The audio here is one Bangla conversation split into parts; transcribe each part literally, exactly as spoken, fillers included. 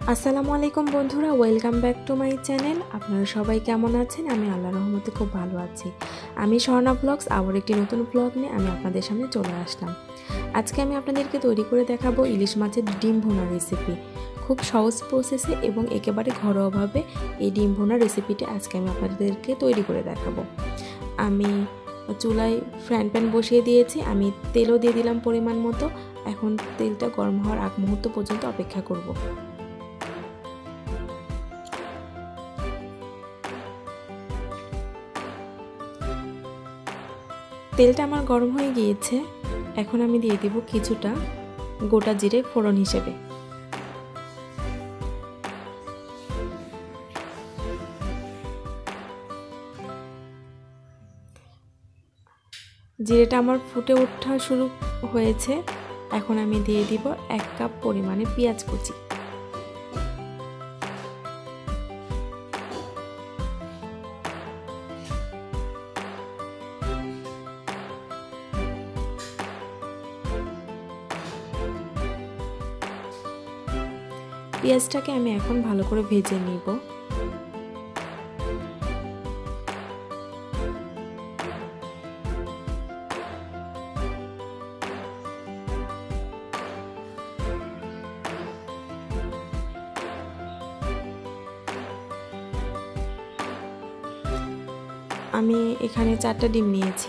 আসসালামু আলাইকুম বন্ধুরা, welcome back to my channel. আপনারা সবাই কেমন আছেন? আমি আল্লাহর রহমতে খুব ভালো আছি। আমি স্বর্ণা ব্লগস আবার একটি নতুন ব্লগ নিয়ে আমি আপনাদের সামনে চলে আসলাম। আজকে আমি আপনাদেরকে তৈরি করে দেখাবো ইলিশ মাছের ডিম ভুনা রেসিপি। খুব সহজ প্রসেসে এবং একেবারে ঘরোয়াভাবে এই ডিম ভুনা রেসিপিটি আজকে আমি আপনাদেরকে তৈরি করে দেখাবো। আমি চুলায় ফ্রাইং প্যান বসিয়ে দিয়েছি, আমি তেলও দিয়ে দিলাম পরিমাণ মতো। এখন তেলটা গরম হওয়ার আগ মুহূর্ত পর্যন্ত অপেক্ষা করব। তেলটা আমার গরম হয়ে গিয়েছে, এখন আমি দিয়ে দিব কিছুটা গোটা জিরে ফোড়ন হিসেবে। জিরেটা আমার ফুটে ওঠা শুরু হয়েছে, এখন আমি দিয়ে দিব এক কাপ পরিমাণে পেঁয়াজ কুচি। পেঁয়াজটাকে আমি এখন ভালো করে ভেজে নিব। আমি এখানে চারটা ডিম নিয়েছি।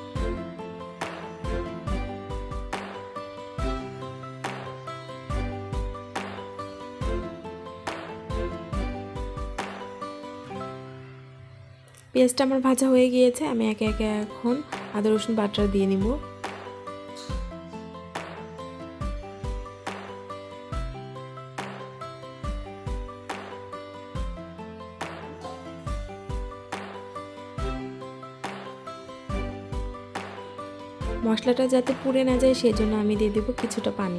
পেঁয়াজটা আমার ভাজা হয়ে গিয়েছে, আমি একে একে এখন আদা রসুন বাটা দিয়ে নিব। মশলাটা যাতে পুড়ে না যায় সেজন্য আমি দিয়ে দেব কিছুটা পানি।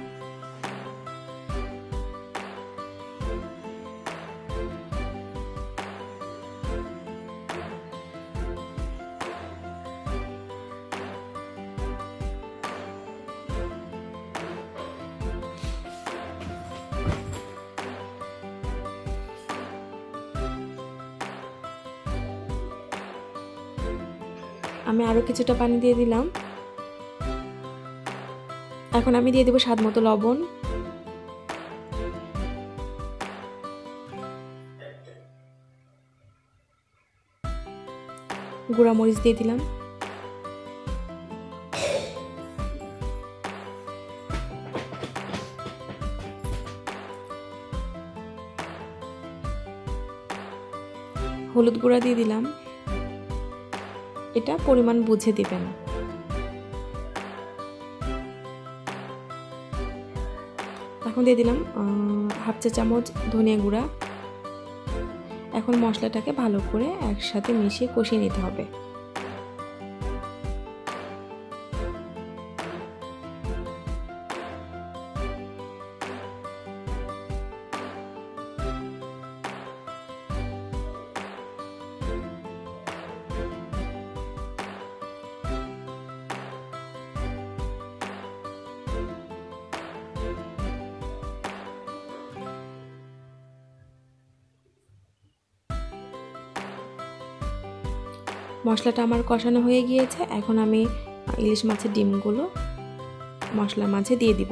আমি আরো কিছুটা পানি দিয়ে দিলাম। এখন আমি দিয়ে দেব স্বাদ মতো লবণ, গুঁড়া মরিচ দিয়ে দিলাম, হলুদ গুঁড়া দিয়ে দিলাম, এটা পরিমাণ বুঝে দিবেন। এখন দিয়ে দিলাম হাফ চা চামচ ধনিয়া গুঁড়া। এখন মশলাটাকে ভালো করে একসাথে মিশিয়ে কষিয়ে নিতে হবে। মশলাটা আমার কষানো হয়ে গিয়েছে, এখন আমি ইলিশ মাছের ডিমগুলো মশলার মাঝে দিয়ে দিব।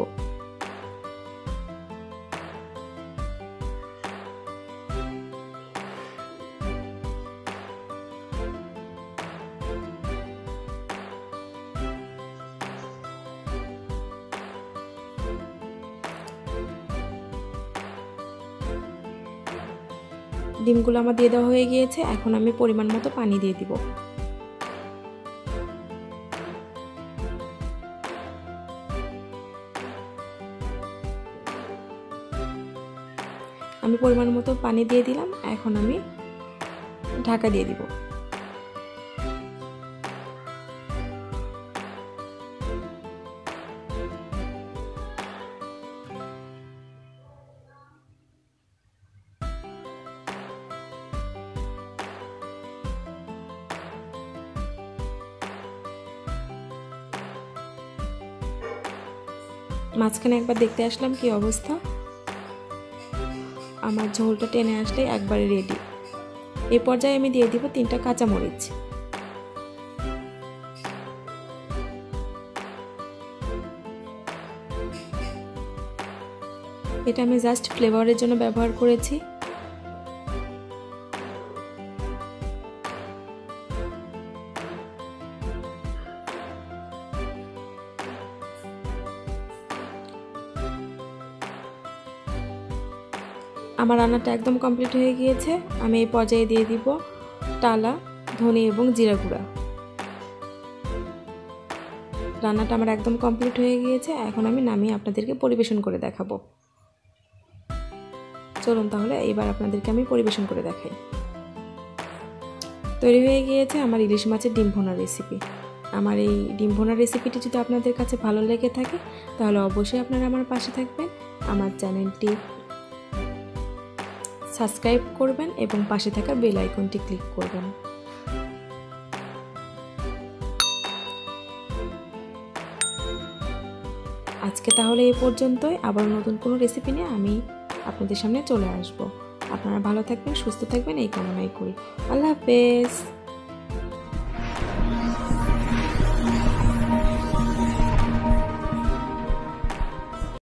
ডিমগুলো আমার দিয়ে দেওয়া হয়ে গিয়েছে, এখন আমি পরিমাণ মতো পানি দিয়ে দিব। আমি পরিমাণ মতো পানি দিয়ে দিলাম, এখন আমি ঢাকা দিয়ে দিব। মাঝখানে একবার দেখতে আসলাম কি অবস্থা। আমার ঝোলটা টেনে আসলে একবারে রেডি। এই পর্যায়ে আমি দিয়ে দিব তিনটা কাঁচামরিচ। এটা আমি জাস্ট ফ্লেভারের জন্য ব্যবহার করেছি। আমার রান্নাটা একদম কমপ্লিট হয়ে গিয়েছে। আমি এই পর্যায়ে দিয়ে দিব টালা, ধনে এবং জিরা গুঁড়া। রান্নাটা আমার একদম কমপ্লিট হয়ে গিয়েছে। এখন আমি নামিয়ে আপনাদেরকে পরিবেশন করে দেখাবো। চলুন তাহলে এবার আপনাদেরকে আমি পরিবেশন করে দেখাই। তৈরি হয়ে গিয়েছে আমার ইলিশ মাছের ডিম ভুনার রেসিপি। আমার এই ডিম ভুনার রেসিপিটি যদি আপনাদের কাছে ভালো লেগে থাকে তাহলে অবশ্যই আপনারা আমার পাশে থাকবেন, আমার চ্যানেলটি সাবস্ক্রাইব করবেন এবং পাশে থাকা বেল আইকনটি ক্লিক করবেন। আজকে তাহলে এই পর্যন্তই। আবার নতুন কোনো রেসিপি নিয়ে আমি আপনাদের সামনে চলে আসব। আপনারা ভালো থাকবেন, সুস্থ থাকবেন এই কামনাই করি। আল্লাহ হাফেজ।